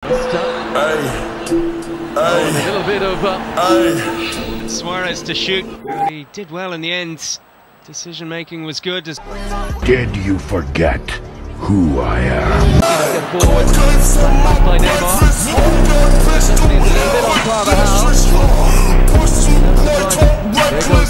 A little bit of Suarez to shoot. He did well in the end. Decision making was good. Did you forget who I am? Forward by Neymar. He's a little bit on par of the house. There goes